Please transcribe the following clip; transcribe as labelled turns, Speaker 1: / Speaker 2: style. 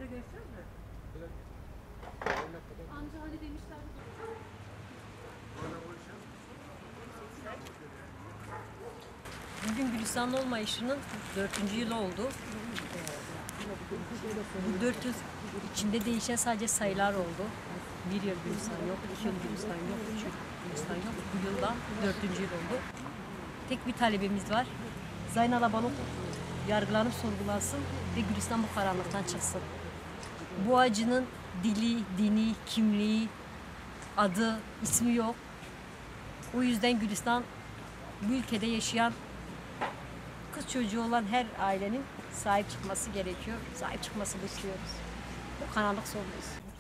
Speaker 1: Amca hani demişler.
Speaker 2: Bugün Gülistan'ın olmayışının 4. yılı oldu. Bu 400 içinde değişen sadece sayılar oldu. 1 yıl Gülistan yok, 2 yıl Gülistan yok, 3 yıl Gülistan yok. Bu yılda 4. yıl oldu. Tek bir talebimiz var. Zayn Alabaluk yargılanıp sorgulansın ve Gülistan bu karanlıktan çıksın. Bu acının dili, dini, kimliği, adı, ismi yok. O yüzden Gülistan bu ülkede yaşayan kız çocuğu olan her ailenin sahip çıkması gerekiyor. Sahip çıkmasını istiyoruz. Bu karanlık sonundayız.